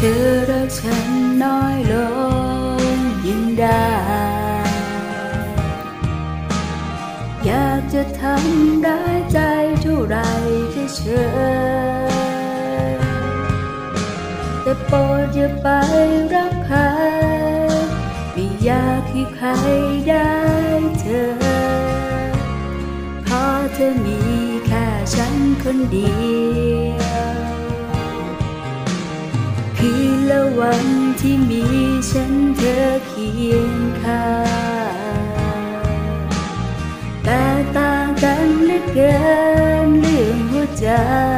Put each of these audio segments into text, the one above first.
อรักฉันน้อยลงยิ่งได้อยากจะทำร้ายใจเท่าไรก็เชิญแต่โปรดอย่าไปรักใครไม่อยากให้ใครได้เธอเพราะเธอมีแค่ฉันคนเดียวคืนละวันที่มีฉันเธอเคียงข้างแตกต่างกันเหลือเกินเรื่องหัวใจ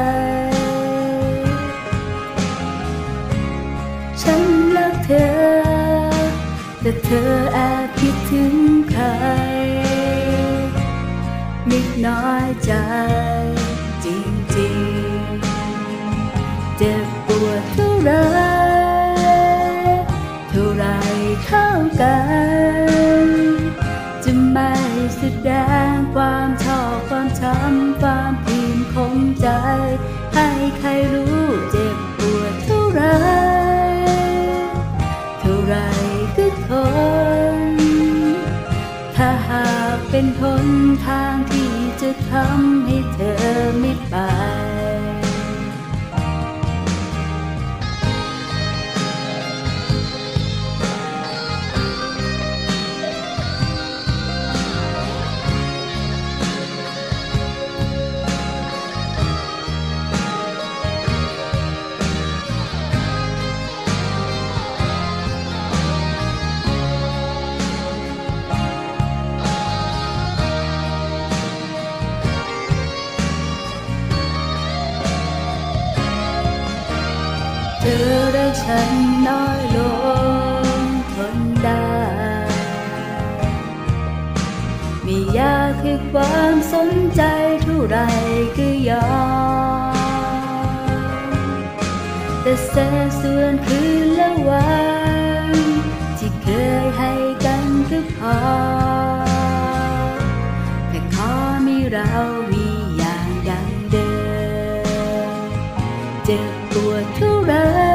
ฉันรักเธอแต่เธอแอบคิดถึงใครนิดน้อยใจจริงๆเจ็บปวดเท่าไรเท่ากันจะไม่แสดงความชอบความช้ำความพิมพ์คงใจให้ใครรู้เจ็บปวดเท่าไรก็ทนถ้าหากเป็นหนทางที่จะทำให้เธอไม่ไปเธอรักฉันน้อยลงทนได้ไม่อยากให้ความสนใจเท่าไรก็ยอมแต่แสนส่วนคืนละวันที่เคยให้กันก็พอแต่ขอมีเรามีอย่างดังเดิมเจ็บปวดเท่าไร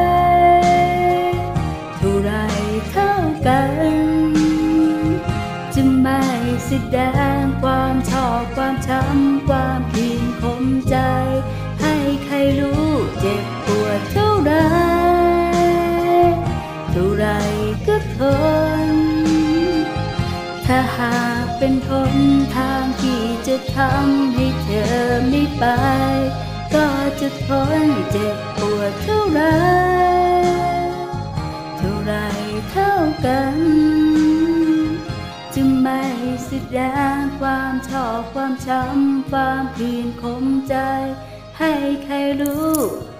เท่ากันจะไม่แสดงความชอบความช้ำความพิมพ์คมใจให้ใครรู้เจ็บปวดเท่าไรก็ทนถ้าหากเป็นหนทางที่จะทำให้เธอไม่ไปก็จะทนเจ็บปวดเท่าไรเท่ากันจะไม่แสดงความชอบความช้ำความพิมพ์คมใจให้ใครรู้